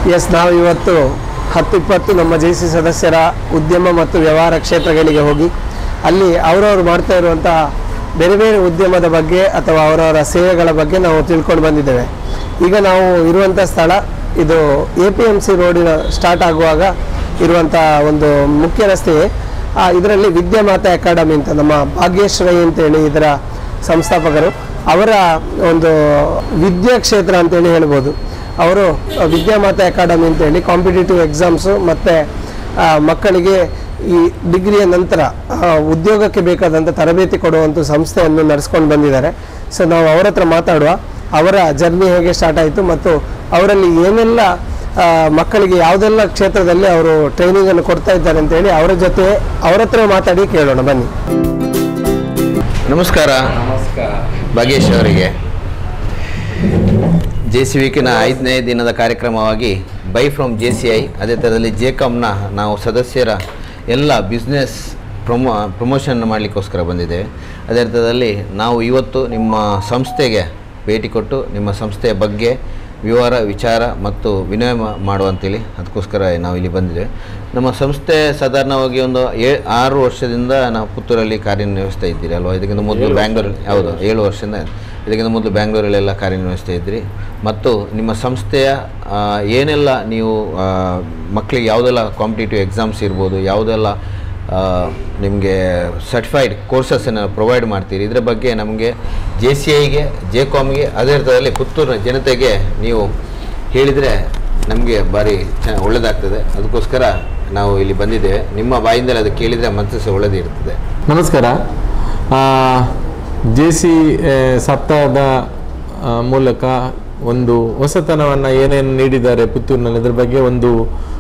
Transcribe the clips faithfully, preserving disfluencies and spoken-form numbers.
S ನಾವು ಇವತ್ತು ಹತ್ತು ಇಪ್ಪತ್ತು ನಮ್ಮ ಜೆ ಸಿ ಸದಸ್ಯರ ಉದ್ಯಮ ಮತ್ತು ವ್ಯವಹಾರ ಕ್ಷೇತ್ರಗಳಿಗೆ ಹೋಗಿ ಅಲ್ಲಿ ಅವರವರು ಮಾಡ್ತಾ ಇರುವಂತಹ ಬೇರೆ ಬೇರೆ ಉದ್ಯಮದ ಬಗ್ಗೆ ಅಥವಾ ಅವರವರ ಸೇವೆಗಳ ಬಗ್ಗೆ ನಾವು ತಿಳ್ಕೊಂಡು ಬಂದಿದ್ದೇವೆ. ಈಗ ನಾವು ಇರುವಂಥ ಸ್ಥಳ ಇದು ಎ ಪಿ ಎಮ್ ಸಿ ರೋಡಿನ ಸ್ಟಾರ್ಟ್ ಆಗುವಾಗ ಇರುವಂಥ ಒಂದು ಮುಖ್ಯ ರಸ್ತೆ. ಇದರಲ್ಲಿ ವಿದ್ಯಾಮಾತಾ ಅಕಾಡೆಮಿ ಅಂತ ನಮ್ಮ ಭಾಗ್ಯಶ್ರೀ ಅಂತೇಳಿ ಇದರ ಸಂಸ್ಥಾಪಕರು, ಅವರ ಒಂದು ವಿದ್ಯಾ ಕ್ಷೇತ್ರ ಅಂತೇಳಿ ಹೇಳ್ಬೋದು. ಅವರು ವಿದ್ಯಾಮಾತಾ ಅಕಾಡೆಮಿ ಅಂತೇಳಿ ಕಾಂಪಿಟೇಟಿವ್ ಎಕ್ಸಾಮ್ಸು ಮತ್ತು ಮಕ್ಕಳಿಗೆ ಈ ಡಿಗ್ರಿಯ ನಂತರ ಉದ್ಯೋಗಕ್ಕೆ ಬೇಕಾದಂಥ ತರಬೇತಿ ಕೊಡುವಂಥ ಸಂಸ್ಥೆಯನ್ನು ನಡೆಸ್ಕೊಂಡು ಬಂದಿದ್ದಾರೆ. ಸೊ ನಾವು ಅವರ ಹತ್ರ ಮಾತಾಡುವ, ಅವರ ಜರ್ನಿ ಹೇಗೆ ಸ್ಟಾರ್ಟ್ ಆಯಿತು ಮತ್ತು ಅವರಲ್ಲಿ ಏನೆಲ್ಲ ಮಕ್ಕಳಿಗೆ ಯಾವುದೆಲ್ಲ ಕ್ಷೇತ್ರದಲ್ಲಿ ಅವರು ಟ್ರೈನಿಂಗನ್ನು ಕೊಡ್ತಾ ಇದ್ದಾರೆ ಅಂತೇಳಿ ಅವರ ಜೊತೆ ಅವರ ಹತ್ರ ಮಾತಾಡಿ ಕೇಳೋಣ ಬನ್ನಿ. ನಮಸ್ಕಾರ. ನಮಸ್ಕಾರ ಭಾಗ್ಯೇಶ್ ಅವರಿಗೆ. ಜೆ ಸಿ ವಿಕಿನ ಐದನೇ ದಿನದ ಕಾರ್ಯಕ್ರಮವಾಗಿ by from J C I, ಅದೇ ಥರದಲ್ಲಿ ಜೆ ಕಾಮ್ನ ನಾವು ಸದಸ್ಯರ ಎಲ್ಲ ಬಿಸ್ನೆಸ್ ಪ್ರಮೋ ಪ್ರಮೋಷನ್ ಮಾಡಲಿಕ್ಕೋಸ್ಕರ ಬಂದಿದ್ದೇವೆ. ಅದೇ ಅರ್ಥದಲ್ಲಿ ನಾವು ಇವತ್ತು ನಿಮ್ಮ ಸಂಸ್ಥೆಗೆ ಭೇಟಿ ಕೊಟ್ಟು ನಿಮ್ಮ ಸಂಸ್ಥೆಯ ಬಗ್ಗೆ ವಿವರ ವಿಚಾರ ಮತ್ತು ವಿನಿಮಯ ಮಾಡುವಂತೇಳಿ ಅದಕ್ಕೋಸ್ಕರ ನಾವು ಇಲ್ಲಿ ಬಂದಿದ್ದೇವೆ. ನಮ್ಮ ಸಂಸ್ಥೆ ಸಾಧಾರಣವಾಗಿ ಒಂದು ಏ ಆರು ವರ್ಷದಿಂದ ನಾವು ಪುತ್ತೂರಲ್ಲಿ ಕಾರ್ಯನಿರ್ವಹಿಸ್ತಾ ಇದ್ದೀರಿ ಅಲ್ವಾ? ಇದಕ್ಕಿಂತ ಮೊದಲು ಬ್ಯಾಂಗ್ಳೂರು, ಹೌದು, ಏಳು ವರ್ಷದಿಂದ ಇದಕ್ಕಿಂತ ಮೊದಲು ಬ್ಯಾಂಗ್ಳೂರಲ್ಲೆಲ್ಲ ಕಾರ್ಯನಿರ್ವಹಿಸ್ತಾ ಇದ್ರಿ. ಮತ್ತು ನಿಮ್ಮ ಸಂಸ್ಥೆಯ ಏನೆಲ್ಲ ನೀವು ಮಕ್ಕಳಿಗೆ ಯಾವುದೆಲ್ಲ ಕಾಂಪಿಟೇಟಿವ್ ಎಕ್ಸಾಮ್ಸ್ ಇರ್ಬೋದು, ಯಾವುದೆಲ್ಲ ನಿಮಗೆ ಸರ್ಟಿಫೈಡ್ ಕೋರ್ಸಸ್ಸನ್ನು ಪ್ರೊವೈಡ್ ಮಾಡ್ತೀರಿ, ಇದರ ಬಗ್ಗೆ ನಮಗೆ ಜೆ ಸಿ ಐಗೆ ಜೆ ಕಾಮ್ಗೆ ಅದೇ ಅರ್ಥದಲ್ಲಿ ಪುತ್ತೂರಿನ ಜನತೆಗೆ ನೀವು ಹೇಳಿದರೆ ನಮಗೆ ಭಾರಿ ಚ ಒಳ್ಳೆಯದಾಗ್ತದೆ. ಅದಕ್ಕೋಸ್ಕರ ನಾವು ಇಲ್ಲಿ ಬಂದಿದ್ದೇವೆ. ನಿಮ್ಮ ಬಾಯಿಂದಲೇ ಅದು ಕೇಳಿದರೆ ಮನಸ್ಸು ಒಳ್ಳೆದಿರ್ತದೆ. ನಮಸ್ಕಾರ. ಜೆ ಸಿ ಸಪ್ತಾಹದ ಮೂಲಕ ಒಂದು ಹೊಸತನವನ್ನು ಏನೇನು ನೀಡಿದ್ದಾರೆ ಪುತ್ತೂರಿನಲ್ಲಿ ಅದರ ಬಗ್ಗೆ ಒಂದು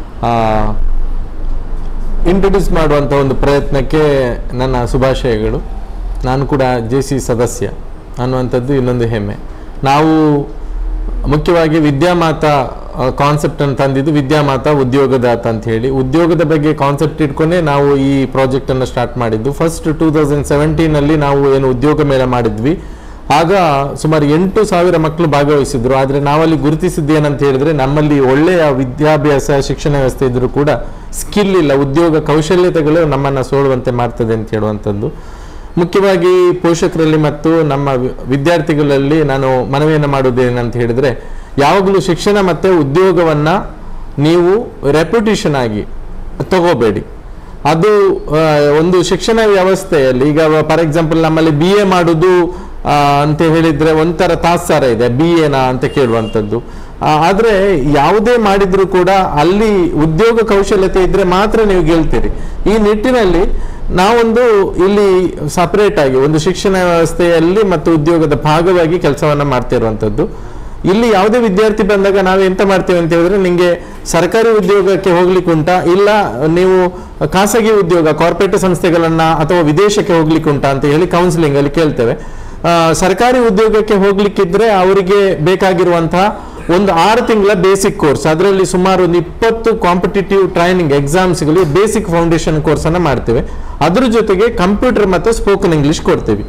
ಇಂಟ್ರೊಡ್ಯೂಸ್ ಮಾಡುವಂಥ ಒಂದು ಪ್ರಯತ್ನಕ್ಕೆ ನನ್ನ ಶುಭಾಶಯಗಳು. ನಾನು ಕೂಡ ಜೆ ಸಿ ಸದಸ್ಯ ಅನ್ನುವಂಥದ್ದು ಇನ್ನೊಂದು ಹೆಮ್ಮೆ. ನಾವು ಮುಖ್ಯವಾಗಿ ವಿದ್ಯಾಮಾತಾ ಕಾನ್ಸೆಪ್ಟನ್ನು ತಂದಿದ್ದು ವಿದ್ಯಾಮಾತಾ ಉದ್ಯೋಗದಾತ ಅಂತ ಹೇಳಿ, ಉದ್ಯೋಗದ ಬಗ್ಗೆ ಕಾನ್ಸೆಪ್ಟ್ ಇಟ್ಕೊಂಡೇ ನಾವು ಈ ಪ್ರಾಜೆಕ್ಟನ್ನು ಸ್ಟಾರ್ಟ್ ಮಾಡಿದ್ದು. ಫಸ್ಟ್ ಟೂ ತೌಸಂಡ್ ಸೆವೆಂಟೀನಲ್ಲಿ ನಾವು ಏನು ಉದ್ಯೋಗ ಮೇಳ ಮಾಡಿದ್ವಿ, ಆಗ ಸುಮಾರು ಎಂಟು ಸಾವಿರ ಮಕ್ಕಳು ಭಾಗವಹಿಸಿದ್ರು. ಆದರೆ ನಾವಲ್ಲಿ ಗುರುತಿಸಿದ್ದೇನಂತ ಹೇಳಿದ್ರೆ, ನಮ್ಮಲ್ಲಿ ಒಳ್ಳೆಯ ವಿದ್ಯಾಭ್ಯಾಸ ಶಿಕ್ಷಣ ವ್ಯವಸ್ಥೆ ಇದ್ರೂ ಕೂಡ ಸ್ಕಿಲ್ ಇಲ್ಲ, ಉದ್ಯೋಗ ಕೌಶಲ್ಯತೆಗಳು ನಮ್ಮನ್ನು ಸೋಳುವಂತೆ ಮಾಡ್ತದೆ ಅಂತ ಹೇಳುವಂಥದ್ದು. ಮುಖ್ಯವಾಗಿ ಪೋಷಕರಲ್ಲಿ ಮತ್ತು ನಮ್ಮ ವಿದ್ಯಾರ್ಥಿಗಳಲ್ಲಿ ನಾನು ಮನವಿಯನ್ನು ಮಾಡುವುದೇನಂತ ಹೇಳಿದರೆ, ಯಾವಾಗಲೂ ಶಿಕ್ಷಣ ಮತ್ತು ಉದ್ಯೋಗವನ್ನು ನೀವು ರೆಪ್ಯುಟೇಷನ್ ಆಗಿ ತಗೋಬೇಡಿ. ಅದು ಒಂದು ಶಿಕ್ಷಣ ವ್ಯವಸ್ಥೆಯಲ್ಲಿ ಈಗ ಫಾರ್ ಎಕ್ಸಾಂಪಲ್ ನಮ್ಮಲ್ಲಿ ಬಿ ಎ ಮಾಡೋದು ಅಂತ ಹೇಳಿದರೆ ಒಂಥರ ತಾತ್ಸಾರ ಇದೆ, ಬಿ ಎನಾ ಅಂತ ಕೇಳುವಂಥದ್ದು. ಆದರೆ ಯಾವುದೇ ಮಾಡಿದರೂ ಕೂಡ ಅಲ್ಲಿ ಉದ್ಯೋಗ ಕೌಶಲ್ಯತೆ ಇದ್ದರೆ ಮಾತ್ರ ನೀವು ಗೆಲ್ತೀರಿ. ಈ ನಿಟ್ಟಿನಲ್ಲಿ ನಾವೊಂದು ಇಲ್ಲಿ ಸಪರೇಟ್ ಆಗಿ ಒಂದು ಶಿಕ್ಷಣ ವ್ಯವಸ್ಥೆಯಲ್ಲಿ ಮತ್ತು ಉದ್ಯೋಗದ ಭಾಗವಾಗಿ ಕೆಲಸವನ್ನು ಮಾಡ್ತಿರುವಂಥದ್ದು. ಇಲ್ಲಿ ಯಾವುದೇ ವಿದ್ಯಾರ್ಥಿ ಬಂದಾಗ ನಾವು ಎಂತ ಮಾಡ್ತೇವೆ ಅಂತ ಹೇಳಿದ್ರೆ, ನಿಮಗೆ ಸರ್ಕಾರಿ ಉದ್ಯೋಗಕ್ಕೆ ಹೋಗ್ಲಿಕ್ಕೆ ಉಂಟಾ, ಇಲ್ಲ ನೀವು ಖಾಸಗಿ ಉದ್ಯೋಗ ಕಾರ್ಪೊರೇಟ್ ಸಂಸ್ಥೆಗಳನ್ನ ಅಥವಾ ವಿದೇಶಕ್ಕೆ ಹೋಗ್ಲಿಕ್ಕೆ ಉಂಟಾ ಅಂತ ಹೇಳಿ ಕೌನ್ಸಿಲಿಂಗ್ ಅಲ್ಲಿ ಕೇಳ್ತೇವೆ. ಸರ್ಕಾರಿ ಉದ್ಯೋಗಕ್ಕೆ ಹೋಗ್ಲಿಕ್ಕಿದ್ರೆ ಅವರಿಗೆ ಬೇಕಾಗಿರುವಂತಹ ಒಂದು ಆರು ತಿಂಗಳ ಬೇಸಿಕ್ ಕೋರ್ಸ್, ಅದರಲ್ಲಿ ಸುಮಾರು ಒಂದು ಇಪ್ಪತ್ತು ಕಾಂಪಿಟೇಟಿವ್ ಟ್ರೈನಿಂಗ್ ಎಕ್ಸಾಮ್ಸ್ಗಳಿಗೆ ಬೇಸಿಕ್ ಫೌಂಡೇಶನ್ ಕೋರ್ಸನ್ನು ಮಾಡ್ತೇವೆ. ಅದ್ರ ಜೊತೆಗೆ ಕಂಪ್ಯೂಟರ್ ಮತ್ತು ಸ್ಪೋಕನ್ ಇಂಗ್ಲಿಷ್ ಕೊಡ್ತೇವೆ.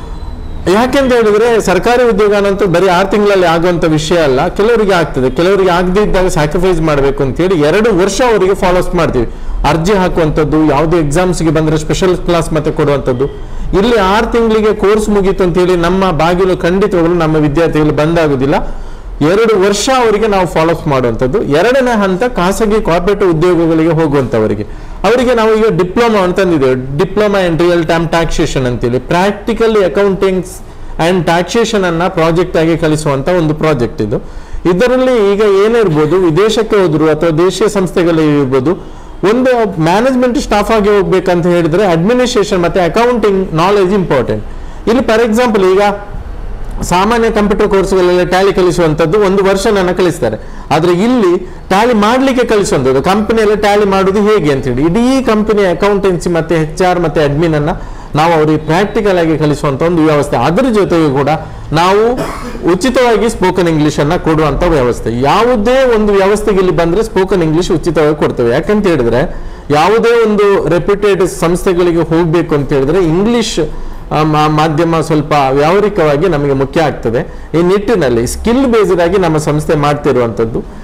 ಯಾಕೆಂತ ಹೇಳಿದ್ರೆ ಸರ್ಕಾರಿ ಉದ್ಯೋಗ ಅನ್ನೋಂಥ ಬರೀ ಆರು ತಿಂಗಳಲ್ಲಿ ಆಗುವಂಥ ವಿಷಯ ಅಲ್ಲ, ಕೆಲವರಿಗೆ ಆಗ್ತದೆ, ಕೆಲವರಿಗೆ ಆಗದೇ ಇದ್ದಾಗ ಸ್ಯಾಕ್ರಿಫೈಸ್ ಮಾಡಬೇಕು ಅಂತೇಳಿ ಎರಡು ವರ್ಷ ಅವರಿಗೆ ಫಾಲೋಸ್ ಮಾಡ್ತೀವಿ. ಅರ್ಜಿ ಹಾಕುವಂಥದ್ದು, ಯಾವುದೇ ಎಕ್ಸಾಮ್ಸ್ಗೆ ಬಂದರೆ ಸ್ಪೆಷಲ್ ಕ್ಲಾಸ್ ಮತ್ತೆ ಕೊಡುವಂಥದ್ದು. ಇಲ್ಲಿ ಆರು ತಿಂಗಳಿಗೆ ಕೋರ್ಸ್ ಮುಗೀತು ಅಂತೇಳಿ ನಮ್ಮ ಬಾಗಿಲು ಖಂಡಿತವಾಗಲು ನಮ್ಮ ವಿದ್ಯಾರ್ಥಿಗಳು ಬಂದಾಗುದಿಲ್ಲ. ಎರಡು ವರ್ಷ ಅವರಿಗೆ ನಾವು ಫಾಲೋಅಪ್ ಮಾಡುವಂಥದ್ದು. ಎರಡನೇ ಹಂತ ಖಾಸಗಿ ಕಾರ್ಪೊರೇಟ್ ಉದ್ಯೋಗಗಳಿಗೆ ಹೋಗುವಂಥವರಿಗೆ, ಅವರಿಗೆ ನಾವು ಈಗ ಡಿಪ್ಲೊಮಾ ಅಂತಂದಿದ್ದೇವೆ, diploma in real time taxation ಅಂತೇಳಿ ಪ್ರಾಕ್ಟಿಕಲಿ ಅಕೌಂಟಿಂಗ್ಸ್ ಆ್ಯಂಡ್ ಟ್ಯಾಕ್ಸೇಷನ್ ಅನ್ನ ಪ್ರಾಜೆಕ್ಟ್ ಆಗಿ ಕಲಿಸುವಂಥ ಒಂದು ಪ್ರಾಜೆಕ್ಟ್ ಇದು. ಇದರಲ್ಲಿ ಈಗ ಏನಿರ್ಬೋದು, ವಿದೇಶಕ್ಕೆ ಹೋದ್ರು ಅಥವಾ ದೇಶೀಯ ಸಂಸ್ಥೆಗಳಲ್ಲಿ ಇರ್ಬೋದು, ಒಂದು ಮ್ಯಾನೇಜ್ಮೆಂಟ್ ಸ್ಟಾಫ್ ಆಗಿ ಹೋಗ್ಬೇಕಂತ ಹೇಳಿದ್ರೆ ಅಡ್ಮಿನಿಸ್ಟ್ರೇಷನ್ ಮತ್ತೆ ಅಕೌಂಟಿಂಗ್ ನಾಲೆಜ್ ಇಂಪಾರ್ಟೆಂಟ್. ಇಲ್ಲಿ ಫಾರ್ ಎಕ್ಸಾಂಪಲ್ ಈಗ ಸಾಮಾನ್ಯ ಕಂಪ್ಯೂಟರ್ ಕೋರ್ಸ್ಗಳೆಲ್ಲ ಟ್ಯಾಲಿ ಕಲಿಸುವಂಥದ್ದು ಒಂದು ವರ್ಷ ನನ್ನ ಕಲಿಸ್ತಾರೆ. ಆದರೆ ಇಲ್ಲಿ ಟ್ಯಾಲಿ ಮಾಡಲಿಕ್ಕೆ ಕಲಿಸುವಂಥದ್ದು, ಕಂಪನಿಯಲ್ಲಿ ಟ್ಯಾಲಿ ಮಾಡೋದು ಹೇಗೆ ಅಂತೇಳಿ ಇಡೀ ಕಂಪನಿ ಅಕೌಂಟೆನ್ಸಿ ಮತ್ತೆ ಎಚ್ ಆರ್ ಮತ್ತೆ ಅಡ್ಮಿನ್ ಅನ್ನ ನಾವು ಅವರಿಗೆ ಪ್ರಾಕ್ಟಿಕಲ್ ಆಗಿ ಕಲಿಸುವಂಥ ಒಂದು ವ್ಯವಸ್ಥೆ. ಅದರ ಜೊತೆಗೆ ಕೂಡ ನಾವು ಉಚಿತವಾಗಿ ಸ್ಪೋಕನ್ ಇಂಗ್ಲಿಷ್ ಅನ್ನ ಕೊಡುವಂಥ ವ್ಯವಸ್ಥೆ. ಯಾವುದೇ ಒಂದು ವ್ಯವಸ್ಥೆಗೆ ಇಲ್ಲಿ ಬಂದ್ರೆ ಸ್ಪೋಕನ್ ಇಂಗ್ಲಿಷ್ ಉಚಿತವಾಗಿ ಕೊಡ್ತೇವೆ. ಯಾಕಂತ ಹೇಳಿದ್ರೆ ಯಾವುದೇ ಒಂದು ರೆಪ್ಯೂಟೆಡ್ ಸಂಸ್ಥೆಗಳಿಗೆ ಹೋಗ್ಬೇಕು ಅಂತ ಹೇಳಿದ್ರೆ ಇಂಗ್ಲಿಷ್ ಮಾಧ್ಯಮ ಸ್ವಲ್ಪ ವ್ಯಾವಹಾರಿಕವಾಗಿ ನಮಗೆ ಮುಖ್ಯ ಆಗ್ತದೆ. ಈ ನಿಟ್ಟಿನಲ್ಲಿ ಸ್ಕಿಲ್ ಬೇಸ್ಡ್ ಆಗಿ ನಮ್ಮ ಸಂಸ್ಥೆ ಮಾಡ್ತಿರುವಂಥದ್ದು.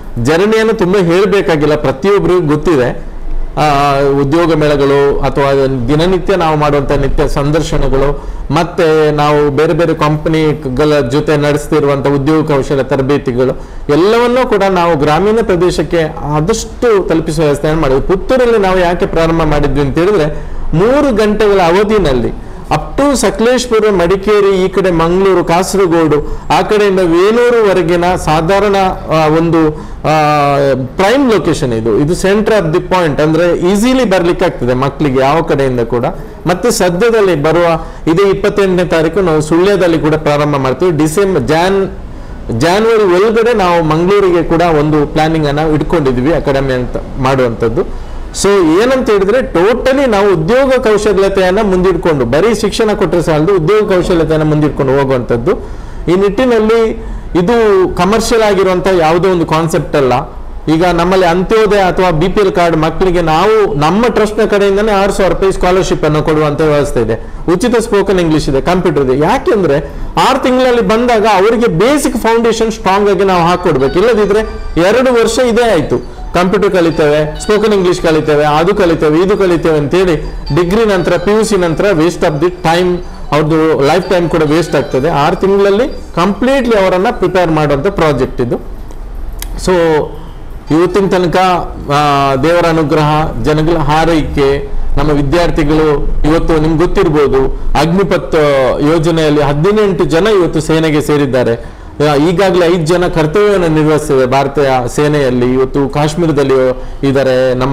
ಜರ್ನಿಯನ್ನು ತುಂಬ ಹೇಳಬೇಕಾಗಿಲ್ಲ, ಪ್ರತಿಯೊಬ್ಬರಿಗೂ ಗೊತ್ತಿದೆ. ಉದ್ಯೋಗ ಮೇಳಗಳು ಅಥವಾ ದಿನನಿತ್ಯ ನಾವು ಮಾಡುವಂಥ ನಿತ್ಯ ಸಂದರ್ಶನಗಳು, ಮತ್ತೆ ನಾವು ಬೇರೆ ಬೇರೆ ಕಂಪನಿಗಳ ಜೊತೆ ನಡೆಸ್ತಿರುವಂಥ ಉದ್ಯೋಗ ಕೌಶಲ್ಯ ತರಬೇತಿಗಳು ಎಲ್ಲವನ್ನೂ ಕೂಡ ನಾವು ಗ್ರಾಮೀಣ ಪ್ರದೇಶಕ್ಕೆ ಆದಷ್ಟು ತಲುಪಿಸುವ ವ್ಯವಸ್ಥೆಯನ್ನು ಮಾಡಿದ್ವಿ. ಪುತ್ತೂರಲ್ಲಿ ನಾವು ಯಾಕೆ ಪ್ರಾರಂಭ ಮಾಡಿದ್ವಿ ಅಂತ ಹೇಳಿದ್ರೆ, ಮೂರು ಗಂಟೆಗಳ ಅವಧಿನಲ್ಲಿ ಅಪ್ ಟು ಸಕಲೇಶ್ಪುರ, ಮಡಿಕೇರಿ, ಈ ಕಡೆ ಮಂಗಳೂರು, ಕಾಸರಗೋಡು, ಆ ಕಡೆಯಿಂದ ವೇಲೂರುವರೆಗಿನ ಸಾಧಾರಣ ಒಂದು ಪ್ರೈಮ್ ಲೊಕೇಶನ್ ಇದು ಇದು ಸೆಂಟರ್ ಆಫ್ ದಿ ಪಾಯಿಂಟ್, ಅಂದ್ರೆ ಈಸಿಲಿ ಬರ್ಲಿಕ್ಕೆ ಆಗ್ತದೆ ಮಕ್ಕಳಿಗೆ ಯಾವ ಕಡೆಯಿಂದ ಕೂಡ. ಮತ್ತೆ ಸದ್ಯದಲ್ಲಿ ಬರುವ ಇದೇ ಇಪ್ಪತ್ತೆಂಟನೇ ತಾರೀಕು ನಾವು ಸುಳ್ಯದಲ್ಲಿ ಕೂಡ ಪ್ರಾರಂಭ ಮಾಡ್ತೀವಿ. ಡಿಸೆಂಬರ್ ಜಾನ್ ಜಾನ್ವರಿ ಒಳಗಡೆ ನಾವು ಮಂಗಳೂರಿಗೆ ಕೂಡ ಒಂದು ಪ್ಲಾನಿಂಗ್ ಅನ್ನ ಇಟ್ಕೊಂಡಿದ್ವಿ ಅಕಾಡೆಮಿ ಅಂತ ಮಾಡುವಂಥದ್ದು. ಸೊ ಏನಂತ ಹೇಳಿದ್ರೆ, ಟೋಟಲಿ ನಾವು ಉದ್ಯೋಗ ಕೌಶಲ್ಯತೆಯನ್ನ ಮುಂದಿಟ್ಕೊಂಡು, ಬರೀ ಶಿಕ್ಷಣ ಕೊಟ್ಟರೆ ಸಾಲದು, ಉದ್ಯೋಗ ಕೌಶಲ್ಯತೆಯನ್ನ ಮುಂದಿಟ್ಕೊಂಡು ಹೋಗುವಂಥದ್ದು. ಈ ನಿಟ್ಟಿನಲ್ಲಿ ಇದು ಕಮರ್ಷಿಯಲ್ ಆಗಿರುವಂತ ಯಾವುದೋ ಒಂದು ಕಾನ್ಸೆಪ್ಟ್ ಅಲ್ಲ. ಈಗ ನಮ್ಮಲ್ಲಿ ಅಂತ್ಯೋದಯ ಅಥವಾ ಬಿ ಪಿ ಎಲ್ ಕಾರ್ಡ್ ಮಕ್ಕಳಿಗೆ ನಾವು ನಮ್ಮ ಟ್ರಸ್ಟ್ ನ ಕಡೆಯಿಂದನೇ ಆರು ಸಾವಿರ ರೂಪಾಯಿ ಸ್ಕಾಲರ್ಶಿಪ್ ಅನ್ನು ಕೊಡುವಂತ ವ್ಯವಸ್ಥೆ ಇದೆ. ಉಚಿತ ಸ್ಪೋಕನ್ ಇಂಗ್ಲಿಷ್ ಇದೆ, ಕಂಪ್ಯೂಟರ್ ಇದೆ. ಯಾಕೆಂದ್ರೆ ಆರು ತಿಂಗಳಲ್ಲಿ ಬಂದಾಗ ಅವರಿಗೆ ಬೇಸಿಕ್ ಫೌಂಡೇಶನ್ ಸ್ಟ್ರಾಂಗ್ ಆಗಿ ನಾವು ಹಾಕೊಡ್ಬೇಕು. ಇಲ್ಲದಿದ್ರೆ ಎರಡು ವರ್ಷ ಇದೇ ಆಯ್ತು, ಕಂಪ್ಯೂಟರ್ ಕಲಿತೇವೆ, ಸ್ಪೋಕನ್ ಇಂಗ್ಲಿಷ್ ಕಲಿತೇವೆ, ಅದು ಕಲಿತೇವೆ, ಇದು ಕಲಿತೇವೆ ಅಂತೇಳಿ ಡಿಗ್ರಿ ನಂತರ ಪಿ ಯು ಸಿ ನಂತರ ವೇಸ್ಟ್ ಆಫ್ ದಿ ಟೈಮ್, ಅವ್ರದ್ದು ಲೈಫ್ ಟೈಮ್ ಕೂಡ ವೇಸ್ಟ್ ಆಗ್ತದೆ. ಆರು ತಿಂಗಳಲ್ಲಿ ಕಂಪ್ಲೀಟ್ಲಿ ಅವರನ್ನ ಪ್ರಿಪೇರ್ ಮಾಡುವಂತ ಪ್ರಾಜೆಕ್ಟ್ ಇದು. ಸೊ ಇವತ್ತಿನ ತನಕ ದೇವರ ಅನುಗ್ರಹ, ಜನಗಳ ಹಾರೈಕೆ, ನಮ್ಮ ವಿದ್ಯಾರ್ಥಿಗಳು ಇವತ್ತು ನಿಮ್ಗೆ ಗೊತ್ತಿರ್ಬೋದು, ಅಗ್ನಿಪಥ್ ಯೋಜನೆಯಲ್ಲಿ ಹದಿನೆಂಟು ಜನ ಇವತ್ತು ಸೇನೆಗೆ ಸೇರಿದ್ದಾರೆ. ಈಗಾಗಲೇ ಐದು ಜನ ಕರ್ತವ್ಯವನ್ನು ನಿರ್ವಹಿಸಿದೆ ಭಾರತೀಯ ಸೇನೆಯಲ್ಲಿ. ಇವತ್ತು ಕಾಶ್ಮೀರದಲ್ಲಿ ಇದ್ದಾರೆ, ನಮ್ಮ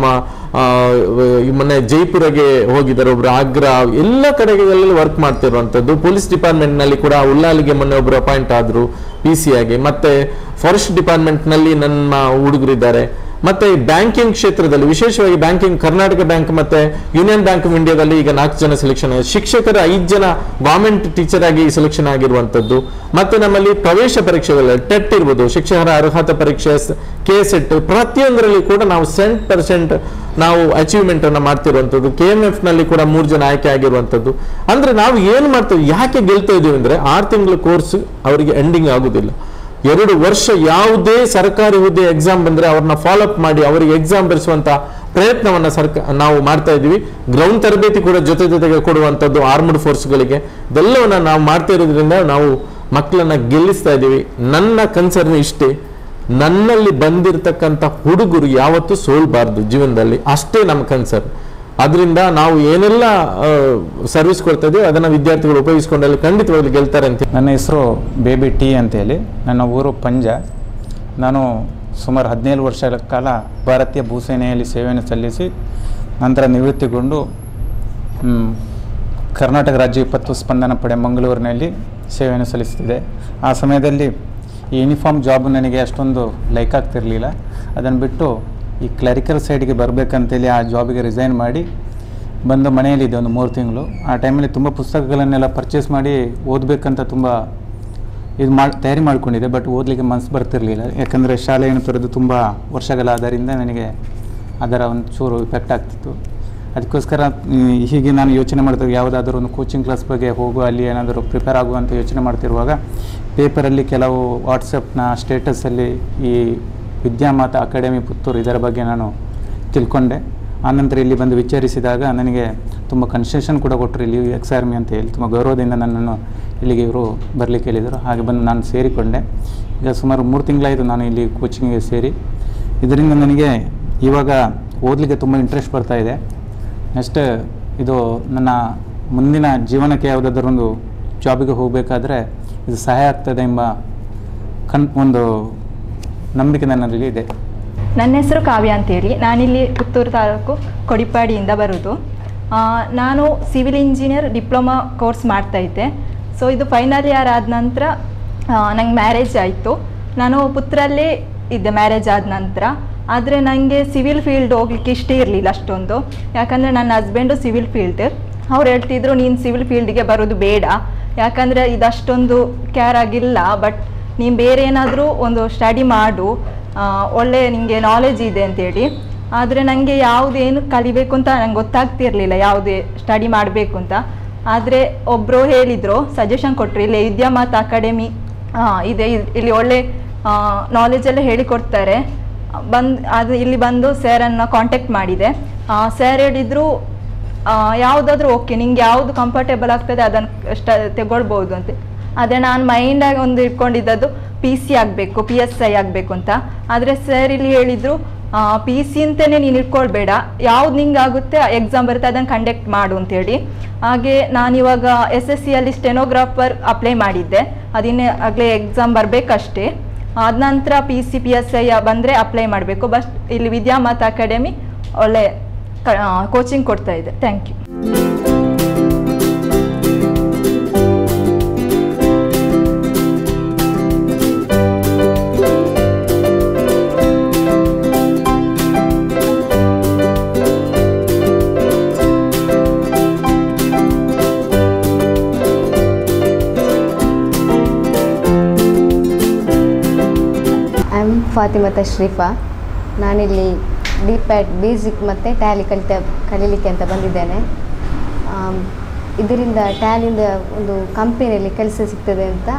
ಮೊನ್ನೆ ಜೈಪುರಗೆ ಹೋಗಿದ್ದಾರೆ, ಒಬ್ರು ಆಗ್ರಾ, ಎಲ್ಲ ಕಡೆಗೆ ವರ್ಕ್ ಮಾಡ್ತಿರುವಂಥದ್ದು. ಪೊಲೀಸ್ ಡಿಪಾರ್ಟ್ಮೆಂಟ್ ನಲ್ಲಿ ಕೂಡ ಉಳ್ಳಾಲಿಗೆ ಮೊನ್ನೆ ಒಬ್ರು ಅಪಾಯಿಂಟ್ ಆದ್ರು ಪಿ ಸಿ ಆಗಿ. ಮತ್ತೆ ಫಾರೆಸ್ಟ್ ಡಿಪಾರ್ಟ್ಮೆಂಟ್ ನಲ್ಲಿ ನನ್ನ ಹುಡುಗರಿದ್ದಾರೆ. ಮತ್ತೆ ಬ್ಯಾಂಕಿಂಗ್ ಕ್ಷೇತ್ರದಲ್ಲಿ ವಿಶೇಷವಾಗಿ ಬ್ಯಾಂಕಿಂಗ್, ಕರ್ನಾಟಕ ಬ್ಯಾಂಕ್ ಮತ್ತೆ ಯೂನಿಯನ್ ಬ್ಯಾಂಕ್ ಆಫ್ ಇಂಡಿಯಾದಲ್ಲಿ ಈಗ ನಾಲ್ಕು ಜನ ಸೆಲೆಕ್ಷನ್ ಆಗಿದೆ. ಶಿಕ್ಷಕರ ಐದು ಜನ ಗವರ್ಮೆಂಟ್ ಟೀಚರ್ ಆಗಿ ಸೆಲೆಕ್ಷನ್ ಆಗಿರುವಂತದ್ದು. ಮತ್ತೆ ನಮ್ಮಲ್ಲಿ ಪ್ರವೇಶ ಪರೀಕ್ಷೆಗಳಲ್ಲಿ ಟೆಟ್ ಇರ್ಬೋದು, ಶಿಕ್ಷಕರ ಅರ್ಹತಾ ಪರೀಕ್ಷೆ, ಕೆ ಸೆಟ್, ಪ್ರತಿಯೊಂದರಲ್ಲಿ ಕೂಡ ನಾವು ಸೆಂಟ್ ಪರ್ಸೆಂಟ್ ನಾವು ಅಚೀವ್ಮೆಂಟ್ ಅನ್ನ ಮಾಡ್ತಿರುವಂತದ್ದು. ಕೆ ಎಂ ಎಫ್ ನಲ್ಲಿ ಕೂಡ ಮೂರು ಜನ ಆಯ್ಕೆ ಆಗಿರುವಂತದ್ದು. ಅಂದ್ರೆ ನಾವು ಏನ್ ಮಾಡ್ತೇವೆ, ಯಾಕೆ ಗೆಲ್ತಾ ಇದೀವಿ ಅಂದ್ರೆ ಆರು ತಿಂಗಳ ಕೋರ್ಸ್ ಅವರಿಗೆ ಎಂಡಿಂಗ್ ಆಗುದಿಲ್ಲ. ಎರಡು ವರ್ಷ ಯಾವುದೇ ಸರ್ಕಾರಿ ಹುದ್ದೆ ಎಕ್ಸಾಮ್ ಬಂದ್ರೆ ಅವ್ರನ್ನ ಫಾಲೋ ಅಪ್ ಮಾಡಿ ಅವರಿಗೆ ಎಕ್ಸಾಮ್ ಬರೆಸುವಂತ ಪ್ರಯತ್ನವನ್ನ ಸರ್ಕಾರ ನಾವು ಮಾಡ್ತಾ ಇದೀವಿ. ಗ್ರೌಂಡ್ ತರಬೇತಿ ಕೂಡ ಜೊತೆ ಜೊತೆಗೆ ಕೊಡುವಂತದ್ದು ಆರ್ಮ್ಡ್ ಫೋರ್ಸ್ಗಳಿಗೆ, ಇದೆಲ್ಲವನ್ನ ನಾವು ಮಾಡ್ತಾ ಇರೋದ್ರಿಂದ ನಾವು ಮಕ್ಕಳನ್ನ ಗೆಲ್ಲಿಸ್ತಾ ಇದೀವಿ. ನನ್ನ ಕನ್ಸರ್ನ್ ಇಷ್ಟೇ, ನನ್ನಲ್ಲಿ ಬಂದಿರತಕ್ಕಂಥ ಹುಡುಗರು ಯಾವತ್ತೂ ಸೋಲ್ಬಾರ್ದು ಜೀವನದಲ್ಲಿ, ಅಷ್ಟೇ ನಮ್ಮ ಕನ್ಸರ್ನ್. ಅದರಿಂದ ನಾವು ಏನೆಲ್ಲ ಸರ್ವಿಸ್ ಕೊಡ್ತಾ ಇದೀವಿ ಅದನ್ನ ವಿದ್ಯಾರ್ಥಿಗಳು ಉಪಯೋಗಿಸಿಕೊಂಡಲ್ಲಿ ಖಂಡಿತವಾಗ್ಲೂ ಗೆಲ್ತಾರೆ ಅಂತ. ನನ್ನ ಹೆಸರು ಬೇಬಿ ಟಿ ಅಂತೇಳಿ, ನನ್ನ ಊರು ಪಂಜ. ನಾನು ಸುಮಾರು ಹದಿನೇಳು ವರ್ಷಗಳ ಕಾಲ ಭಾರತೀಯ ಭೂಸೇನೆಯಲ್ಲಿ ಸೇವೆಯನ್ನು ಸಲ್ಲಿಸಿ ನಂತರ ನಿವೃತ್ತಿಗೊಂಡು ಕರ್ನಾಟಕ ರಾಜ್ಯ ವಿಪತ್ತು ಸ್ಪಂದನ ಪಡೆ ಮಂಗಳೂರಿನಲ್ಲಿ ಸೇವೆಯನ್ನು ಸಲ್ಲಿಸ್ತಿದೆ. ಆ ಸಮಯದಲ್ಲಿ ಈ ಯೂನಿಫಾರ್ಮ್ ಜಾಬ್ ನನಗೆ ಅಷ್ಟೊಂದು ಲೈಕ್ ಆಗ್ತಿರಲಿಲ್ಲ. ಅದನ್ನು ಬಿಟ್ಟು ಈ ಕ್ಲರಿಕಲ್ ಸೈಡ್ಗೆ ಬರಬೇಕಂತೇಳಿ ಆ ಜಾಬಿಗೆ ರಿಸೈನ್ ಮಾಡಿ ಬಂದು ಮನೆಯಲ್ಲಿದ್ದೆ ಒಂದು ಮೂರು ತಿಂಗಳು. ಆ ಟೈಮಲ್ಲಿ ತುಂಬ ಪುಸ್ತಕಗಳನ್ನೆಲ್ಲ ಪರ್ಚೇಸ್ ಮಾಡಿ ಓದಬೇಕಂತ ತುಂಬ ಇದು ಮಾಡಿ ತಯಾರಿ ಮಾಡ್ಕೊಂಡಿದ್ದೆ. ಬಟ್ ಓದಲಿಕ್ಕೆ ಮನಸ್ಸು ಬರ್ತಿರಲಿಲ್ಲ, ಯಾಕಂದರೆ ಶಾಲೆಯನ್ನು ತೊರೆದು ತುಂಬ ವರ್ಷಗಳಾದ್ದರಿಂದ ನನಗೆ ಅದರ ಒಂದು ಚೂರು ಇಫೆಕ್ಟ್ ಆಗ್ತಿತ್ತು. ಅದಕ್ಕೋಸ್ಕರ ಹೀಗೆ ನಾನು ಯೋಚನೆ ಮಾಡ್ತಿದ್ದೆ, ಯಾವುದಾದ್ರೂ ಒಂದು ಕೋಚಿಂಗ್ ಕ್ಲಾಸ್ ಬಗ್ಗೆ ಹೋಗು, ಅಲ್ಲಿ ಏನಾದರೂ ಪ್ರಿಪೇರ್ ಆಗುವಂಥ ಯೋಚನೆ ಮಾಡ್ತಿರುವಾಗ ಪೇಪರಲ್ಲಿ ಕೆಲವು ವಾಟ್ಸಪ್ನ ಸ್ಟೇಟಸಲ್ಲಿ ಈ ವಿದ್ಯಾಮಾತ ಅಕಾಡೆಮಿ ಪುತ್ತೂರು ಇದರ ಬಗ್ಗೆ ನಾನು ತಿಳ್ಕೊಂಡೆ. ಆನಂತರ ಇಲ್ಲಿ ಬಂದು ವಿಚಾರಿಸಿದಾಗ ನನಗೆ ತುಂಬ ಕನ್ಸೆಷನ್ ಕೂಡ ಕೊಟ್ಟರು. ಇಲ್ಲಿ ಎಕ್ಸ್ ಆರ್ಮಿ ಅಂತ ಹೇಳಿ ತುಂಬ ಗೌರವದಿಂದ ನನ್ನನ್ನು ಇಲ್ಲಿಗೆ ಇವರು ಬರಲಿಕ್ಕೆ ಹೇಳಿದರು. ಹಾಗೆ ಬಂದು ನಾನು ಸೇರಿಕೊಂಡೆ. ಈಗ ಸುಮಾರು ಮೂರು ತಿಂಗಳಾಯಿತು ನಾನು ಇಲ್ಲಿ ಕೋಚಿಂಗಿಗೆ ಸೇರಿ. ಇದರಿಂದ ನನಗೆ ಇವಾಗ ಓದಲಿಕ್ಕೆ ತುಂಬ ಇಂಟ್ರೆಸ್ಟ್ ಬರ್ತಾ ಇದೆ. ನೆಕ್ಸ್ಟ್ ಇದು ನನ್ನ ಮುಂದಿನ ಜೀವನಕ್ಕೆ ಯಾವುದಾದ್ರೂ ಒಂದು ಜಾಬಿಗೆ ಹೋಗಬೇಕಾದ್ರೆ ಇದು ಸಹಾಯ ಆಗ್ತದೆ ಎಂಬ ಕನ್ ಒಂದು ನಂಬಿಕೆ ನನ್ನಲ್ಲಿ ಇದೆ. ನನ್ನ ಹೆಸರು ಕಾವ್ಯ ಅಂತೇಳಿ, ನಾನಿಲ್ಲಿ ಪುತ್ತೂರು ತಾಲೂಕು ಕೊಡಿಪಾಡಿಯಿಂದ ಬರೋದು. ನಾನು ಸಿವಿಲ್ ಇಂಜಿನಿಯರ್ ಡಿಪ್ಲೊಮಾ ಕೋರ್ಸ್ ಮಾಡ್ತಾಯಿದ್ದೆ. ಸೊ ಇದು ಫೈನಲ್ ಇಯರ್ ಆದ ನಂತರ ನಂಗೆ ಮ್ಯಾರೇಜ್ ಆಯಿತು. ನಾನು ಪುತ್ತೂರಲ್ಲೇ ಇದ್ದೆ ಮ್ಯಾರೇಜ್ ಆದ ನಂತರ. ಆದರೆ ನನಗೆ ಸಿವಿಲ್ ಫೀಲ್ಡ್ ಹೋಗ್ಲಿಕ್ಕೆ ಇಷ್ಟ ಇರಲಿಲ್ಲ ಅಷ್ಟೊಂದು, ಯಾಕಂದರೆ ನನ್ನ ಹಸ್ಬೆಂಡು ಸಿವಿಲ್ ಫೀಲ್ಡ್. ಅವ್ರು ಹೇಳ್ತಿದ್ರು ನೀನು ಸಿವಿಲ್ ಫೀಲ್ಡಿಗೆ ಬರೋದು ಬೇಡ, ಯಾಕಂದರೆ ಇದಷ್ಟೊಂದು ಕೇರ್ ಆಗಿಲ್ಲ, ಬಟ್ ನೀನು ಬೇರೆ ಏನಾದರೂ ಒಂದು ಸ್ಟಡಿ ಮಾಡು, ಒಳ್ಳೆ ನಿಮಗೆ ನಾಲೆಜ್ ಇದೆ ಅಂತೇಳಿ. ಆದರೆ ನನಗೆ ಯಾವುದೇನು ಕಲಿಬೇಕು ಅಂತ ನಂಗೆ ಗೊತ್ತಾಗ್ತಿರಲಿಲ್ಲ, ಯಾವುದೇ ಸ್ಟಡಿ ಮಾಡಬೇಕು ಅಂತ. ಆದರೆ ಒಬ್ಬರು ಹೇಳಿದರು, ಸಜೆಷನ್ ಕೊಟ್ಟರು, ಇಲ್ಲಿ ವಿದ್ಯಾಮಾತ ಅಕಾಡೆಮಿ ಇದೆ, ಇಲ್ಲಿ ಒಳ್ಳೆ ನಾಲೆಜೆಲ್ಲ ಹೇಳಿಕೊಡ್ತಾರೆ, ಬಂದು ಅದು ಇಲ್ಲಿ ಬಂದು ಸರನ್ನು ಕಾಂಟ್ಯಾಕ್ಟ್ ಮಾಡಿದೆ. ಸರ್ ಹೇಳಿದರು ಯಾವುದಾದ್ರೂ ಓಕೆ, ನಿಂಗೆ ಯಾವುದು ಕಂಫರ್ಟೇಬಲ್ ಆಗ್ತದೆ ಅದನ್ನು ಸ್ಟ ತಗೊಳ್ಬೋದು ಅಂತ. ಅದೇ ನಾನು ಮೈಂಡಾಗಿ ಒಂದು ಇಟ್ಕೊಂಡಿದ್ದದ್ದು ಪಿ ಸಿ ಆಗಬೇಕು, ಪಿ ಎಸ್ ಐ ಆಗಬೇಕು ಅಂತ. ಆದರೆ ಸರ್ ಇಲ್ಲಿ ಹೇಳಿದರು ಪಿ ಸಿ ಅಂತಲೇ ನೀನು ಇಟ್ಕೊಳ್ಬೇಡ, ಯಾವ್ದು ನಿಂಗೆ ಆಗುತ್ತೆ ಎಕ್ಸಾಮ್ ಬರುತ್ತೆ ಅದನ್ನು ಕಂಡಕ್ಟ್ ಮಾಡು ಅಂತೇಳಿ. ಹಾಗೆ ನಾನಿವಾಗ ಎಸ್ ಎಸ್ ಸಿಯಲ್ಲಿ ಸ್ಟೆನೋಗ್ರಾಫರ್ ಅಪ್ಲೈ ಮಾಡಿದ್ದೆ, ಅದಿನ್ನೇ ಆಗಲೇ ಎಕ್ಸಾಮ್ ಬರಬೇಕಷ್ಟೇ. ಅದ ನಂತರ P C P S I ಬಂದರೆ ಅಪ್ಲೈ ಮಾಡಬೇಕು. ಬಸ್ ಇಲ್ಲಿ ವಿದ್ಯಾಮಾತ ಅಕಾಡೆಮಿ ಒಳ್ಳೆ ಕೋಚಿಂಗ್ ಕೊಡ್ತಾ ಇದೆ. Thank you. ಫಾತಿಮಾ ತಶ್ರೀಫಾ. ನಾನಿಲ್ಲಿ ಡಿ ಪ್ಯಾಟ್ ಬೇಸಿಕ್ ಮತ್ತು ಟ್ಯಾಲಿ ಕಲಿತ ಕಲೀಲಿಕ್ಕೆ ಅಂತ ಬಂದಿದ್ದೇನೆ. ಇದರಿಂದ ಟ್ಯಾಲಿಂದ ಒಂದು ಕಂಪನಿಯಲ್ಲಿ ಕೆಲಸ ಸಿಗ್ತದೆ ಅಂತ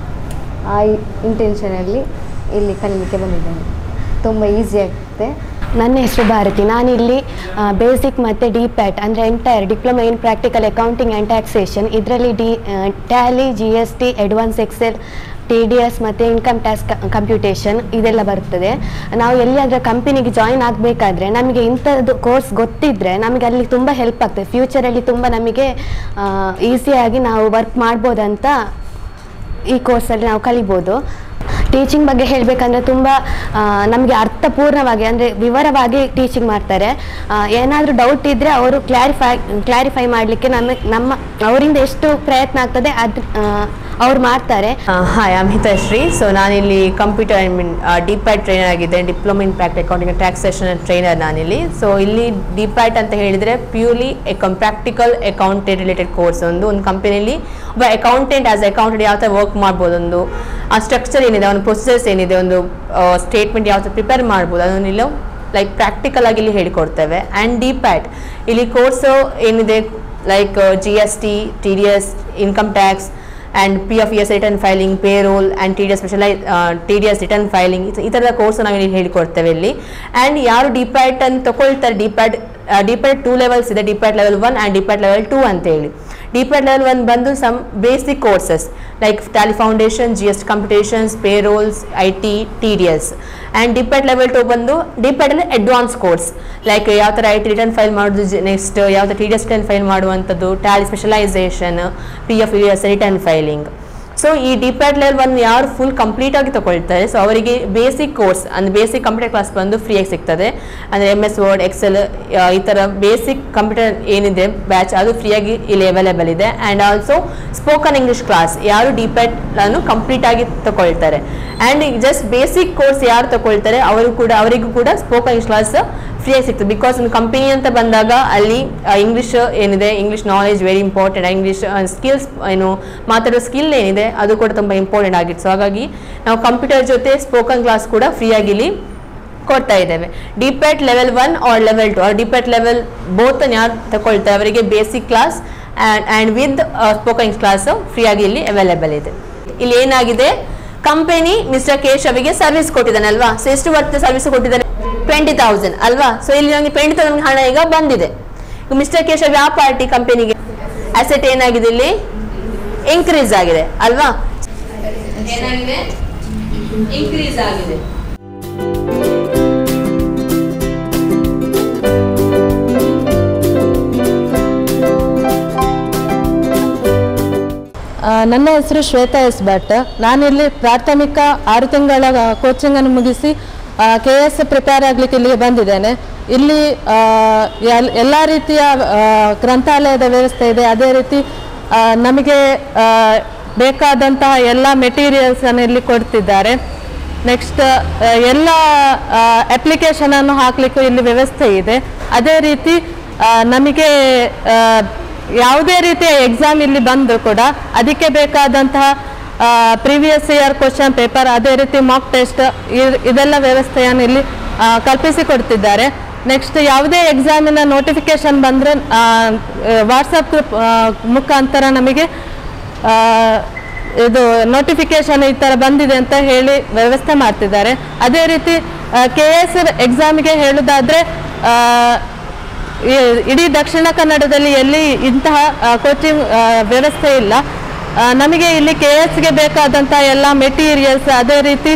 ಆ ಇಂಟೆನ್ಷನಲ್ಲಿ ಇಲ್ಲಿ ಕಲೀಲಿಕ್ಕೆ ಬಂದಿದ್ದೇನೆ. ತುಂಬ ಈಸಿ ಆಗುತ್ತೆ. ನನ್ನ ಹೆಸರು ಭಾರತಿ. ನಾನಿಲ್ಲಿ ಬೇಸಿಕ್ ಮತ್ತು ಡಿ ಪ್ಯಾಟ್ ಅಂದರೆ entire diploma in practical accounting and taxation, ಇದರಲ್ಲಿ the Tally, G S T, advance Excel, T D S ಮತ್ತು ಇನ್ಕಮ್ ಟ್ಯಾಕ್ಸ್ ಕಂಪ್ಯೂಟೇಷನ್ ಇದೆಲ್ಲ ಬರ್ತದೆ. ನಾವು ಎಲ್ಲಿಯಾದರೂ ಕಂಪನಿಗೆ ಜಾಯಿನ್ ಆಗಬೇಕಾದ್ರೆ ನಮಗೆ ಇಂಥದ್ದು ಕೋರ್ಸ್ ಗೊತ್ತಿದ್ದರೆ ನಮಗೆ ಅಲ್ಲಿ ತುಂಬ ಹೆಲ್ಪ್ ಆಗ್ತದೆ. ಫ್ಯೂಚರಲ್ಲಿ ತುಂಬ ನಮಗೆ ಈಸಿಯಾಗಿ ನಾವು ವರ್ಕ್ ಮಾಡ್ಬೋದಂತ ಈ ಕೋರ್ಸಲ್ಲಿ ನಾವು ಕಲಿಬೋದು. ಟೀಚಿಂಗ್ ಬಗ್ಗೆ ಹೇಳಬೇಕಂದ್ರೆ ತುಂಬ ನಮಗೆ ಅರ್ಥಪೂರ್ಣವಾಗಿ ಅಂದರೆ ವಿವರವಾಗಿ ಟೀಚಿಂಗ್ ಮಾಡ್ತಾರೆ. ಏನಾದರೂ ಡೌಟ್ ಇದ್ದರೆ ಅವರು ಕ್ಲಾರಿಫೈ ಕ್ಲಾರಿಫೈ ಮಾಡಲಿಕ್ಕೆ ನಮ್ಮ ನಮ್ಮ ಅವರಿಂದ ಎಷ್ಟು ಪ್ರಯತ್ನ ಆಗ್ತದೆ ಅದು ಅವ್ರು ಮಾಡ್ತಾರೆ. Hi, I am Hitashree. So ನಾನಿಲ್ಲಿ computer I mean D PAT trainer ಆಗಿದ್ದೆ, diploma in practical accounting and taxation trainer ನಾನಿಲ್ಲಿ. ಸೊ ಇಲ್ಲಿ ಡಿ ಪ್ಯಾಟ್ ಅಂತ ಹೇಳಿದರೆ ಪ್ಯೂರ್ಲಿ ಎಕಮ್ ಪ್ರಾಕ್ಟಿಕಲ್ ಅಕೌಂಟೆಂಟ್ ರಿಲೇಟೆಡ್ ಕೋರ್ಸ್. ಒಂದು ಒಂದು ಕಂಪನಿಯಲ್ಲಿ ಒಬ್ಬ ಅಕೌಂಟೆಂಟ್ ಆಸ್ ಅಕೌಂಟೆಂಟ್ ಯಾವ ಥರ ವರ್ಕ್ ಮಾಡ್ಬೋದು, ಒಂದು ಆ ಸ್ಟ್ರಕ್ಚರ್ ಏನಿದೆ, ಒಂದು ಪ್ರೊಸೆಸ್ ಏನಿದೆ, ಒಂದು ಸ್ಟೇಟ್ಮೆಂಟ್ ಯಾವ ಥರ ಪ್ರಿಪೇರ್ ಮಾಡ್ಬೋದು ಅದನ್ನೆಲ್ಲ ಲೈಕ್ ಪ್ರಾಕ್ಟಿಕಲ್ ಆಗಿ ಇಲ್ಲಿ ಹೇಳಿಕೊಡ್ತೇವೆ. ಆ್ಯಂಡ್ ಡಿ ಪ್ಯಾಟ್ ಇಲ್ಲಿ ಕೋರ್ಸು ಏನಿದೆ like G S T, T D S, income tax and P F S return filing, payroll and T D S specialise T D S return filing ಈ ಥರದ course ನಾವು ಇಲ್ಲಿ ಹೇಳಿಕೊಡ್ತೇವೆ ಇಲ್ಲಿ. And ಯಾರು ಡಿ Pat ಅನ್ನು ತಗೊಳ್ತಾರೆ, D PAT D PAT two levels ಇದೆ, D Pat level one and D Pat level two ಅಂತೇಳಿ. ಡಿ ಪ್ಯಾಟ್ ಲೆವೆಲ್ ಒನ್ ಬಂದು some basic courses like Tally foundation, G S T computations, payrolls, I T, T D S. And D Pat level two ಬಂದು D PAT ಅಂದರೆ advance course, like ಯಾವ ಥರ I T return file ಮಾಡೋದು, next ಯಾವ ಥರ T D S return file ಮಾಡುವಂಥದ್ದು, Tally specialisation, P F E S return filing. So ಈ D Pat level one ಯಾರು ಫುಲ್ ಕಂಪ್ಲೀಟ್ ಆಗಿ ತಗೊಳ್ತಾರೆ, ಸೊ ಅವರಿಗೆ ಬೇಸಿಕ್ ಕೋರ್ಸ್ ಅಂದರೆ ಬೇಸಿಕ್ ಕಂಪ್ಯೂಟರ್ ಕ್ಲಾಸ್ ಬಂದು ಫ್ರೀಯಾಗಿ ಸಿಗ್ತದೆ. ಅಂದರೆ ಎಮ್ ಎಸ್ ವರ್ಡ್, ಎಕ್ಸೆಲ್ ಈ ಥರ ಬೇಸಿಕ್ ಕಂಪ್ಯೂಟರ್ ಏನಿದೆ ಬ್ಯಾಚ್ ಅದು ಫ್ರೀಯಾಗಿ ಇಲ್ಲಿ ಅವೈಲೇಬಲ್ ಇದೆ. And also spoken English class ಯಾರು ಡಿ ಪ್ಯಾಟ್ ಅನ್ನು ಕಂಪ್ಲೀಟ್ ಆಗಿ ತಗೊಳ್ತಾರೆ. ಆ್ಯಂಡ್ ಜಸ್ಟ್ ಬೇಸಿಕ್ ಕೋರ್ಸ್ ಯಾರು ತಗೊಳ್ತಾರೆ ಅವರು ಕೂಡ ಅವರಿಗೂ ಕೂಡ ಸ್ಪೋಕನ್ ಇಂಗ್ಲೀಷ್ ಕ್ಲಾಸ್ ಫ್ರೀಯಾಗಿ ಸಿಗ್ತದೆ. ಬಿಕಾಸ್ ಒಂದು ಕಂಪನಿ ಅಂತ ಬಂದಾಗ ಅಲ್ಲಿ ಇಂಗ್ಲೀಷ್ ಏನಿದೆ, English knowledge very important. English skills ಏನು ಮಾತಾಡೋ ಸ್ಕಿಲ್ ಏನಿದೆ ಅದು ಕೂಡ ತುಂಬ ಇಂಪಾರ್ಟೆಂಟ್ ಆಗಿತ್ತು. ಸೊ ಹಾಗಾಗಿ ನಾವು ಕಂಪ್ಯೂಟರ್ ಜೊತೆ ಸ್ಪೋಕನ್ ಕ್ಲಾಸ್ ಕೂಡ ಫ್ರೀಯಾಗಿ ಇಲ್ಲಿ ಕೊಡ್ತಾ ಇದ್ದೇವೆ. ಡಿ Pat level one or level two or ಡಿ ಪ್ಯಾಟ್ ಲೆವೆಲ್ ಬೋತ್ ಯಾರು ತಗೊಳ್ತಾರೆ ಅವರಿಗೆ basic class and and with spoken class ಫ್ರೀಯಾಗಿ ಇಲ್ಲಿ ಅವೈಲೇಬಲ್ ಇದೆ. ಇಲ್ಲಿ ಏನಾಗಿದೆ, ಕಂಪನಿ ಮಿಸ್ಟರ್ ಕೇಶವಿಗೆ ಸರ್ವಿಸ್ ಕೊಟ್ಟಿದ್ದಾನೆ ಅಲ್ವಾ. ಸೊ ಎಷ್ಟು ವರ್ಷ ಸರ್ವಿಸ್ ಕೊಟ್ಟಿದ್ದಾನೆ, ಟ್ವೆಂಟಿ ತೌಸಂಡ್ ಅಲ್ವಾ. ಸೊ ಇಲ್ಲಿ ನಮಗೆ ಟ್ವೆಂಟಿ ತೌಸಂಡ್ ಹಣ ಈಗ ಬಂದಿದೆ. ಮಿಸ್ಟರ್ ಕೇಶವ್ ಯಾವ ಪಾರ್ಟಿ ಕಂಪನಿಗೆ ಅಸೆಟ್ ಏನಾಗಿದೆ ಇಲ್ಲಿ ಇನ್ಕ್ರೀಸ್ ಆಗಿದೆ ಅಲ್ವಾ, ಏನಾಗಿದೆ ಇನ್ಕ್ರೀಸ್ ಆಗಿದೆ. ನನ್ನ ಹೆಸರು ಶ್ವೇತಾ ಎಸ್ ಭಟ್. ನಾನಿಲ್ಲಿ ಪ್ರಾಥಮಿಕ ಆರು ತಿಂಗಳ ಕೋಚಿಂಗನ್ನು ಮುಗಿಸಿ ಕೆ ಎಸ್ ಪ್ರಿಪೇರ್ ಆಗಲಿಕ್ಕೆ ಇಲ್ಲಿಗೆ ಬಂದಿದ್ದೇನೆ. ಇಲ್ಲಿ ಎಲ್ಲ ರೀತಿಯ ಗ್ರಂಥಾಲಯದ ವ್ಯವಸ್ಥೆ ಇದೆ. ಅದೇ ರೀತಿ ನಮಗೆ ಬೇಕಾದಂತಹ ಎಲ್ಲ ಮೆಟೀರಿಯಲ್ಸನ್ನು ಇಲ್ಲಿ ಕೊಡ್ತಿದ್ದಾರೆ. ನೆಕ್ಸ್ಟ್ ಎಲ್ಲ ಅಪ್ಲಿಕೇಶನನ್ನು ಹಾಕಲಿಕ್ಕೂ ಇಲ್ಲಿ ವ್ಯವಸ್ಥೆ ಇದೆ. ಅದೇ ರೀತಿ ನಮಗೆ ಯಾವುದೇ ರೀತಿಯ ಎಕ್ಸಾಮ್ ಇಲ್ಲಿ ಬಂದರೂ ಕೂಡ ಅದಕ್ಕೆ ಬೇಕಾದಂತಹ ಪ್ರೀವಿಯಸ್ ಇಯರ್ ಕ್ವಶನ್ ಪೇಪರ್, ಅದೇ ರೀತಿ ಮಾಕ್ ಟೆಸ್ಟ್ ಇದೆಲ್ಲ ವ್ಯವಸ್ಥೆಯನ್ನು ಇಲ್ಲಿ ಕಲ್ಪಿಸಿಕೊಡ್ತಿದ್ದಾರೆ. ನೆಕ್ಸ್ಟ್ ಯಾವುದೇ ಎಕ್ಸಾಮಿನ ನೋಟಿಫಿಕೇಶನ್ ಬಂದರೆ ವಾಟ್ಸಪ್ ಗ್ರೂಪ್ ಮುಖಾಂತರ ನಮಗೆ ಇದು ನೋಟಿಫಿಕೇಶನ್ ಈ ಥರ ಬಂದಿದೆ ಅಂತ ಹೇಳಿ ವ್ಯವಸ್ಥೆ ಮಾಡ್ತಿದ್ದಾರೆ. ಅದೇ ರೀತಿ ಕೆ ಎಸ್ ಎಕ್ಸಾಮಿಗೆ ಹೇಳುವುದಾದರೆ ಇಡೀ ದಕ್ಷಿಣ ಕನ್ನಡದಲ್ಲಿ ಎಲ್ಲಿ ಇಂತಹ ಕೋಚಿಂಗ್ ವ್ಯವಸ್ಥೆ ಇಲ್ಲ. ನಮಗೆ ಇಲ್ಲಿ ಕೆ ಎಸ್ಗೆ ಬೇಕಾದಂಥ ಎಲ್ಲ ಮೆಟೀರಿಯಲ್ಸ್, ಅದೇ ರೀತಿ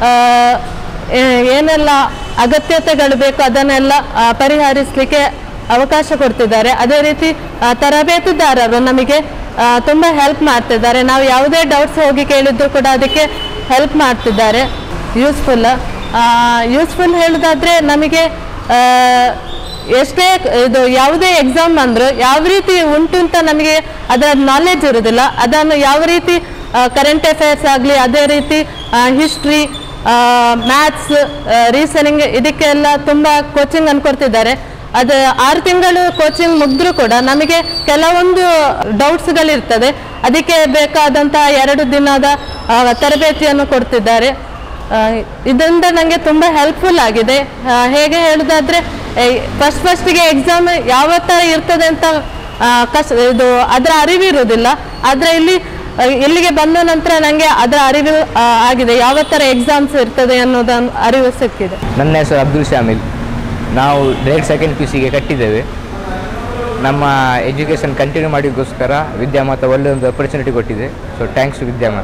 ಏನೆಲ್ಲ ಅಗತ್ಯತೆಗಳು ಬೇಕು ಅದನ್ನೆಲ್ಲ ಪರಿಹರಿಸಲಿಕ್ಕೆ ಅವಕಾಶ ಕೊಡ್ತಿದ್ದಾರೆ. ಅದೇ ರೀತಿ ತರಬೇತುದಾರರು ನಮಗೆ ತುಂಬ ಹೆಲ್ಪ್ ಮಾಡ್ತಿದ್ದಾರೆ. ನಾವು ಯಾವುದೇ ಡೌಟ್ಸ್ ಹೋಗಿ ಕೇಳಿದ್ದು ಕೂಡ ಅದಕ್ಕೆ ಹೆಲ್ಪ್ ಮಾಡ್ತಿದ್ದಾರೆ. ಯೂಸ್ಫುಲ್ ಯೂಸ್ಫುಲ್ ಹೇಳೋದಾದರೆ ನಮಗೆ ಎಷ್ಟೇ ಇದು ಯಾವುದೇ ಎಕ್ಸಾಮ್ ಅಂದರೂ ಯಾವ ರೀತಿ ಉಂಟು ಅಂತ ನಮಗೆ ಅದರ ನಾಲೆಡ್ಜ್ ಇರೋದಿಲ್ಲ. ಅದನ್ನು ಯಾವ ರೀತಿ ಕರೆಂಟ್ ಅಫೇರ್ಸ್ ಆಗಲಿ, ಅದೇ ರೀತಿ ಹಿಸ್ಟ್ರಿ, ಮ್ಯಾಥ್ಸ್, ರೀಸನಿಂಗ್ ಇದಕ್ಕೆಲ್ಲ ತುಂಬ ಕೋಚಿಂಗ್ ಅನ್ಕೊಡ್ತಿದ್ದಾರೆ. ಅದು ಆರು ತಿಂಗಳು ಕೋಚಿಂಗ್ ಮುಗಿದ್ರೂ ಕೂಡ ನಮಗೆ ಕೆಲವೊಂದು ಡೌಟ್ಸ್ಗಳಿರ್ತದೆ. ಅದಕ್ಕೆ ಬೇಕಾದಂಥ ಎರಡು ದಿನದ ತರಬೇತಿಯನ್ನು ಕೊಡ್ತಿದ್ದಾರೆ. ಇದರಿಂದ ನನಗೆ ತುಂಬ ಹೆಲ್ಪ್ಫುಲ್ ಆಗಿದೆ. ಹೇಗೆ ಹೇಳೋದಾದರೆ ಫಸ್ಟ್ ಫಸ್ಟಿಗೆ ಎಕ್ಸಾಮ್ ಯಾವ ಥರ ಇರ್ತದೆ ಅಂತ ಕಷ್ಟ ಇದು ಅದರ ಅರಿವಿರೋದಿಲ್ಲ. ಆದರೆ ಇಲ್ಲಿ ಇಲ್ಲಿಗೆ ಬಂದ ನಂತರ ನನಗೆ ಅದರ ಅರಿವು ಆಗಿದೆ, ಯಾವ ಥರ ಎಕ್ಸಾಮ್ಸ್ ಇರ್ತದೆ ಅನ್ನೋದನ್ನು ಅರಿವು ಸಿಕ್ಕಿದೆ. ನನ್ನ ಹೆಸರು ಅಬ್ದುಲ್ ಶಾಮಿಲ್. ನಾವು ಡೈರೆಕ್ಟ್ ಸೆಕೆಂಡ್ ಪಿ ಸಿಗೆ ಕಟ್ಟಿದ್ದೇವೆ. ನಮ್ಮ ಎಜುಕೇಷನ್ ಕಂಟಿನ್ಯೂ ಮಾಡೋಕ್ಕೋಸ್ಕರ ವಿದ್ಯಾಮಾತ ಒಳ್ಳೆಯ ಒಂದು ಅಪರ್ಚುನಿಟಿ ಕೊಟ್ಟಿದೆ. So thanks to Vidyamata.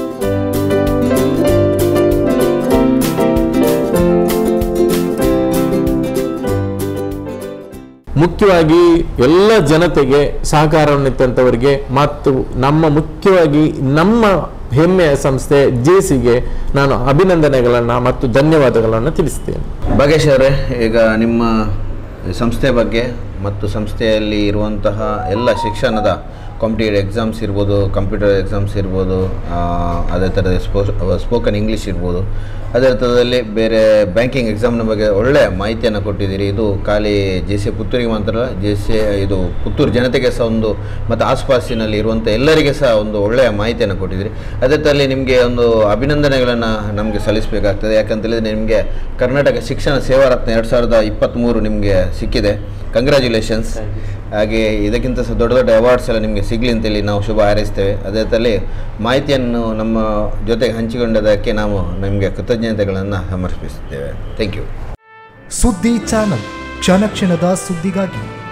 ಮುಖ್ಯವಾಗಿ ಎಲ್ಲ ಜನತೆಗೆ ಸಹಕಾರವನ್ನಿತ್ತಂಥವರಿಗೆ ಮತ್ತು ನಮ್ಮ ಮುಖ್ಯವಾಗಿ ನಮ್ಮ ಹೆಮ್ಮೆಯ ಸಂಸ್ಥೆ ಜೆ ಸಿಗೆ ನಾನು ಅಭಿನಂದನೆಗಳನ್ನು ಮತ್ತು ಧನ್ಯವಾದಗಳನ್ನು ತಿಳಿಸ್ತೇನೆ. ಭಾಗೇಶ್ ಅವರೇ, ಈಗ ನಿಮ್ಮ ಸಂಸ್ಥೆ ಬಗ್ಗೆ ಮತ್ತು ಸಂಸ್ಥೆಯಲ್ಲಿ ಇರುವಂತಹ ಎಲ್ಲ ಶಿಕ್ಷಣದ ಕಾಂಪಿಟೇಟಿವ್ ಎಕ್ಸಾಮ್ಸ್ ಇರ್ಬೋದು, ಕಂಪ್ಯೂಟರ್ ಎಕ್ಸಾಮ್ಸ್ ಇರ್ಬೋದು, ಅದೇ ಥರದ ಸ್ಪೋ ಸ್ಪೋಕನ್ ಇಂಗ್ಲೀಷ್ ಇರ್ಬೋದು, ಅದೇ ಥರದಲ್ಲಿ ಬೇರೆ ಬ್ಯಾಂಕಿಂಗ್ ಎಕ್ಸಾಮ್ನ ಬಗ್ಗೆ ಒಳ್ಳೆಯ ಮಾಹಿತಿಯನ್ನು ಕೊಟ್ಟಿದ್ದೀರಿ. ಇದು ಖಾಲಿ ಜೆ ಸಿ ಪುತ್ತೂರಿಗೆ ಮಾತ್ರ ಅಲ್ಲ, ಜೆ ಸಿ ಇದು ಪುತ್ತೂರು ಜನತೆಗೆ ಸಹ ಒಂದು ಮತ್ತು ಆಸುಪಾಸಿನಲ್ಲಿ ಇರುವಂಥ ಎಲ್ಲರಿಗೆ ಸಹ ಒಂದು ಒಳ್ಳೆಯ ಮಾಹಿತಿಯನ್ನು ಕೊಟ್ಟಿದ್ದೀರಿ. ಅದೇ ಥರದಲ್ಲಿ ನಿಮಗೆ ಒಂದು ಅಭಿನಂದನೆಗಳನ್ನು ನಮಗೆ ಸಲ್ಲಿಸಬೇಕಾಗ್ತದೆ. ಯಾಕಂತೇಳಿದರೆ ನಿಮಗೆ ಕರ್ನಾಟಕ ಶಿಕ್ಷಣ ಸೇವಾ ರತ್ನ ಎರಡು ಸಾವಿರದ ಇಪ್ಪತ್ತ್ಮೂರು ನಿಮಗೆ ಸಿಕ್ಕಿದೆ. ಕಂಗ್ರ್ಯಾಚುಲೇಷನ್ಸ್. ಹಾಗೆ ಇದಕ್ಕಿಂತ ಸಹ ದೊಡ್ಡ ದೊಡ್ಡ ಅವಾರ್ಡ್ಸ್ ಎಲ್ಲ ನಿಮಗೆ ಸಿಗಲಿ ಅಂತೇಳಿ ನಾವು ಶುಭ ಹಾರೈಸ್ತೇವೆ. ಅದೇ ಥರದಲ್ಲಿ ಮಾಹಿತಿಯನ್ನು ನಮ್ಮ ಜೊತೆಗೆ ಹಂಚಿಕೊಂಡದಕ್ಕೆ ನಾವು ನಿಮಗೆ ಕೃತಜ್ಞತೆಗಳನ್ನು ಸಮರ್ಪಿಸುತ್ತೇವೆ. Thank you. ಸುದ್ದಿ ಚಾನಲ್, ಕ್ಷಣ ಕ್ಷಣದ ಸುದ್ದಿಗಾಗಿ.